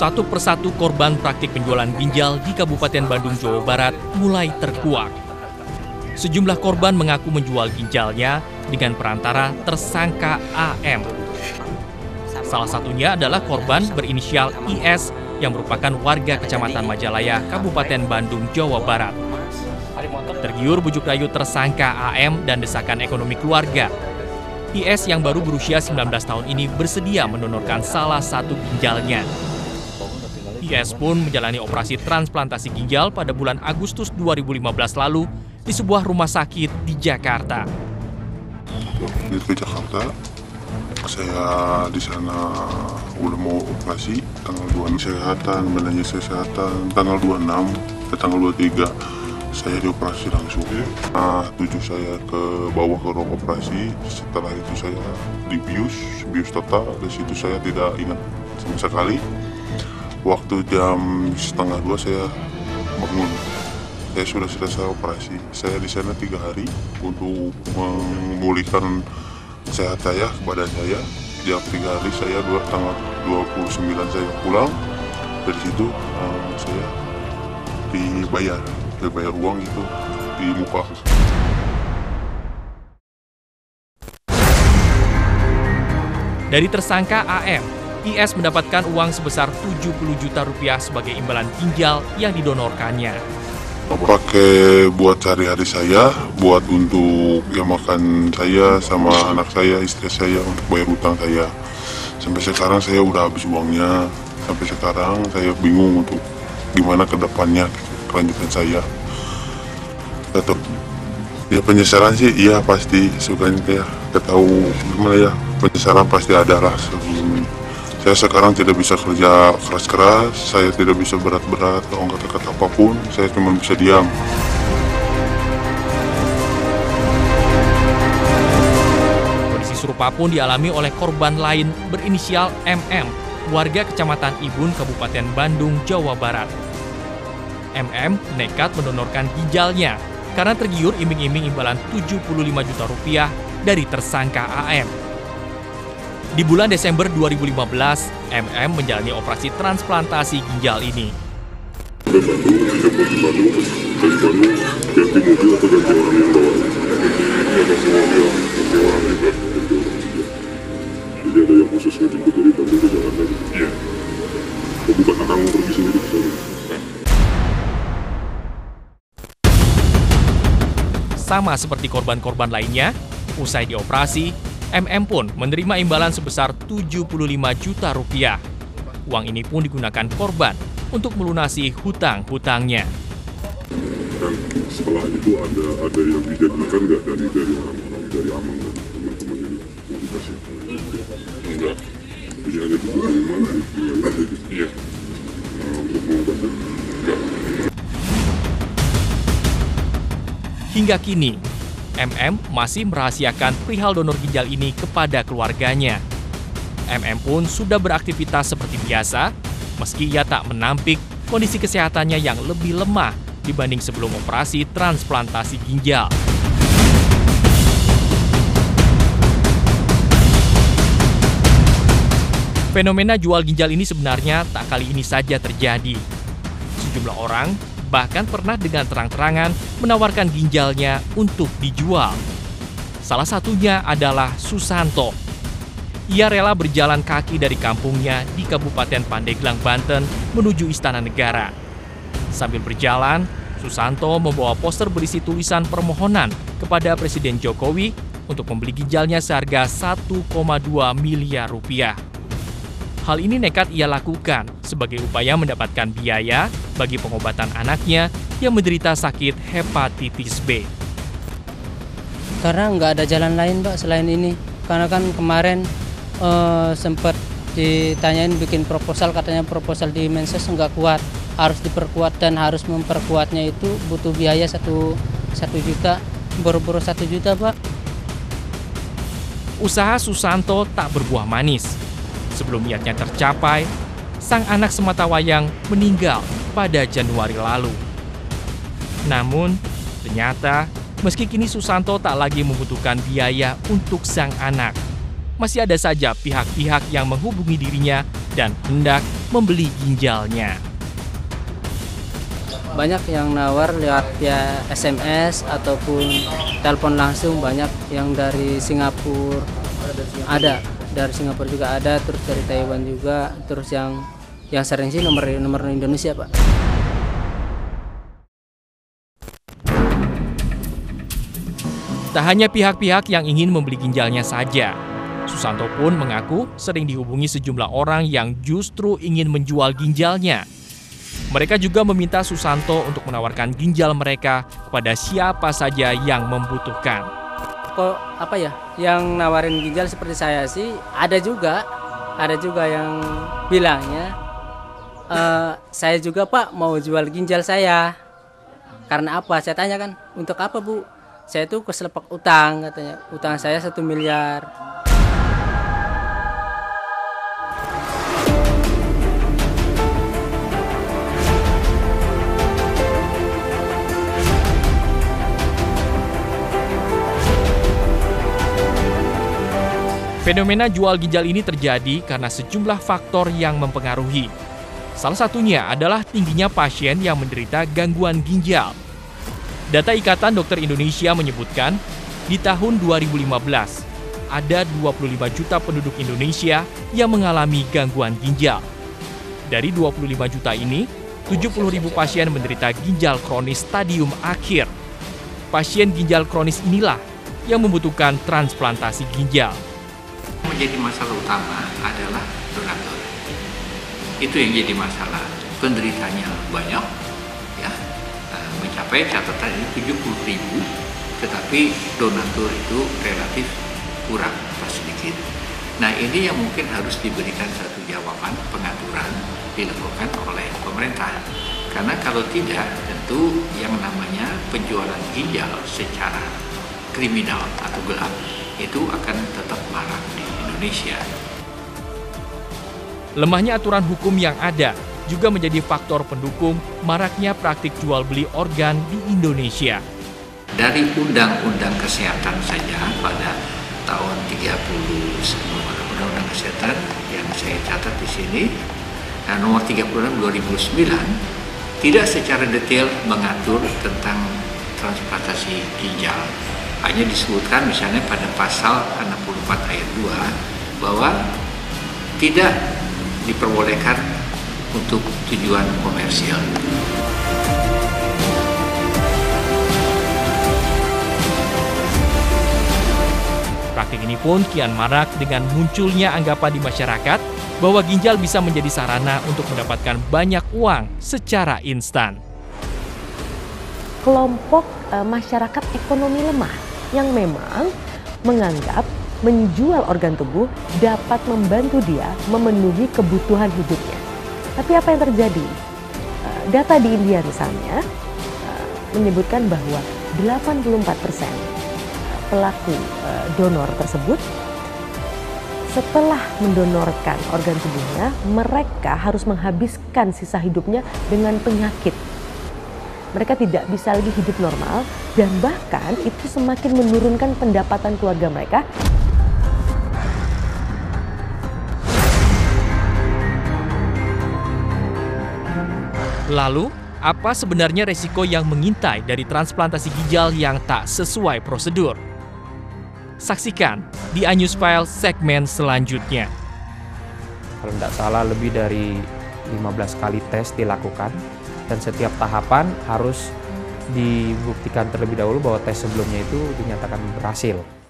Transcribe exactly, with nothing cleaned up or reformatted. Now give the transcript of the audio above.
Satu persatu korban praktik penjualan ginjal di Kabupaten Bandung, Jawa Barat mulai terkuak. Sejumlah korban mengaku menjual ginjalnya dengan perantara tersangka A M. Salah satunya adalah korban berinisial I S yang merupakan warga Kecamatan Majalaya, Kabupaten Bandung, Jawa Barat. Tergiur bujuk rayu tersangka A M dan desakan ekonomi keluarga, I S yang baru berusia sembilan belas tahun ini bersedia mendonorkan salah satu ginjalnya. I S pun menjalani operasi transplantasi ginjal pada bulan Agustus dua ribu lima belas lalu di sebuah rumah sakit di Jakarta. Di Jakarta, saya di sana udah mau operasi tanggal dua puluh enam kesehatan, menanya kesehatan tanggal dua puluh enam ke tanggal dua puluh tiga saya dioperasi langsung. Nah, tujuh saya ke bawah ke ruang operasi. Setelah itu saya dibius, bius total. Di situ saya tidak ingat sama sekali. Waktu jam setengah dua saya bangun. Saya sudah selesai operasi. Saya di sana tiga hari untuk memulihkan sehat saya, badan saya. Jam tiga hari saya dua tanggal dua puluh sembilan saya pulang. Dari situ um, saya dibayar, dibayar uang itu di muka. Dari tersangka A M, I S mendapatkan uang sebesar tujuh puluh juta rupiah sebagai imbalan ginjal yang didonorkannya. Pakai buat sehari-hari saya, buat untuk ya makan saya sama anak saya, istri saya, untuk bayar utang saya. Sampai sekarang saya udah habis uangnya. Sampai sekarang saya bingung untuk gimana ke depannya kelanjutan saya. Tetap ya penyesalan sih, iya pasti sukanya kayak ketahu gimana ya, penyesalan pasti ada lah. Sebelum saya sekarang tidak bisa kerja keras-keras, saya tidak bisa berat-berat, kalau nggak kata apapun, saya cuma bisa diam. Kondisi serupa pun dialami oleh korban lain berinisial M M, warga Kecamatan Ibun, Kabupaten Bandung, Jawa Barat. M M nekat mendonorkan ginjalnya karena tergiur iming-iming imbalan tujuh puluh lima juta rupiah dari tersangka A M. Di bulan Desember dua ribu lima belas, M M menjalani operasi transplantasi ginjal ini. Dari Bandung, dari Bandung, dari Bandung, ganti mobil atau ganti orang yang bawa. Ini ada semua bilang, ganti orang juga, ganti orang juga. Jadi ada yang khusus ngejemput dari Bandung ke Jakarta gitu. Iya. Oh, bukan akan pergi sendiri ke sana. Sama seperti korban-korban lainnya, usai dioperasi, M M pun menerima imbalan sebesar tujuh puluh lima juta rupiah. Uang ini pun digunakan korban untuk melunasi hutang-hutangnya. Dan setelah itu ada ada yang dijanjikan nggak dari dari orang-orang dari Amang dan teman-teman ini mau dikasih? Enggak. Jadi hanya tujuh puluh lima ada gitu. Iya. Nah, untuk mengobati enggak. Hingga kini, M M masih merahasiakan perihal donor ginjal ini kepada keluarganya. M M pun sudah beraktivitas seperti biasa, meski ia tak menampik kondisi kesehatannya yang lebih lemah dibanding sebelum operasi transplantasi ginjal. Fenomena jual ginjal ini sebenarnya tak kali ini saja terjadi. Sejumlah orang bahkan pernah dengan terang-terangan menawarkan ginjalnya untuk dijual. Salah satunya adalah Susanto. Ia rela berjalan kaki dari kampungnya di Kabupaten Pandeglang, Banten menuju Istana Negara. Sambil berjalan, Susanto membawa poster berisi tulisan permohonan kepada Presiden Jokowi untuk membeli ginjalnya seharga satu koma dua miliar rupiah. Hal ini nekat ia lakukan sebagai upaya mendapatkan biaya bagi pengobatan anaknya yang menderita sakit hepatitis B. Karena nggak ada jalan lain, Mbak, selain ini. Karena kan kemarin eh, sempat ditanyain bikin proposal, katanya proposal di Menses nggak kuat, harus diperkuat dan harus memperkuatnya itu butuh biaya satu satu juta, boro-boro satu juta, Pak. Usaha Susanto tak berbuah manis. Sebelum niatnya tercapai, sang anak sematawayang meninggal pada Januari lalu. Namun, ternyata meski kini Susanto tak lagi membutuhkan biaya untuk sang anak, masih ada saja pihak-pihak yang menghubungi dirinya dan hendak membeli ginjalnya. Banyak yang nawar lewat via S M S ataupun telepon langsung, banyak yang dari Singapura ada, dari Singapura juga ada, terus dari Taiwan juga, terus yang yang sering sih nomor nomor Indonesia, Pak. Tak hanya pihak-pihak yang ingin membeli ginjalnya saja, Susanto pun mengaku sering dihubungi sejumlah orang yang justru ingin menjual ginjalnya. Mereka juga meminta Susanto untuk menawarkan ginjal mereka kepada siapa saja yang membutuhkan. Kok apa ya, yang nawarin ginjal seperti saya sih ada juga, ada juga yang bilangnya, e, saya juga Pak mau jual ginjal saya. Karena apa? Saya tanya kan, untuk apa Bu? Saya tuh keselepak utang katanya, utang saya satu miliar. Fenomena jual ginjal ini terjadi karena sejumlah faktor yang mempengaruhi. Salah satunya adalah tingginya pasien yang menderita gangguan ginjal. Data Ikatan Dokter Indonesia menyebutkan, di tahun dua ribu lima belas, ada dua puluh lima juta penduduk Indonesia yang mengalami gangguan ginjal. Dari dua puluh lima juta ini, tujuh puluh ribu pasien menderita ginjal kronis stadium akhir. Pasien ginjal kronis inilah yang membutuhkan transplantasi ginjal. Menjadi masalah utama adalah donatur. Itu yang jadi masalah. Penderitanya banyak, ya, mencapai catatan ini tujuh puluh ribu, tetapi donatur itu relatif kurang atau sedikit. Nah, ini yang mungkin harus diberikan satu jawaban, pengaturan dilakukan oleh pemerintah. Karena kalau tidak, tentu yang namanya penjualan ginjal secara kriminal atau gelap itu akan tetap marak di Indonesia. Lemahnya aturan hukum yang ada juga menjadi faktor pendukung maraknya praktik jual beli organ di Indonesia. Dari Undang-Undang Kesehatan saja pada tahun tiga puluh, Undang-Undang Kesehatan yang saya catat di sini, nah, nomor tiga puluh enam dua ribu sembilan, tidak secara detail mengatur tentang transplantasi ginjal. Hanya disebutkan misalnya pada pasal enam puluh empat ayat dua bahwa tidak diperbolehkan untuk tujuan komersial. Praktik ini pun kian marak dengan munculnya anggapan di masyarakat bahwa ginjal bisa menjadi sarana untuk mendapatkan banyak uang secara instan. Kelompok e, masyarakat ekonomi lemah yang memang menganggap menjual organ tubuh dapat membantu dia memenuhi kebutuhan hidupnya. Tapi apa yang terjadi? Data di India misalnya menyebutkan bahwa delapan puluh empat persen pelaku donor tersebut setelah mendonorkan organ tubuhnya, mereka harus menghabiskan sisa hidupnya dengan penyakit. Mereka tidak bisa lagi hidup normal dan bahkan itu semakin menurunkan pendapatan keluarga mereka. Lalu, apa sebenarnya resiko yang mengintai dari transplantasi ginjal yang tak sesuai prosedur? Saksikan di iNewsFile segmen selanjutnya. Kalau tidak salah lebih dari lima belas kali tes dilakukan dan setiap tahapan harus dibuktikan terlebih dahulu bahwa tes sebelumnya itu dinyatakan berhasil.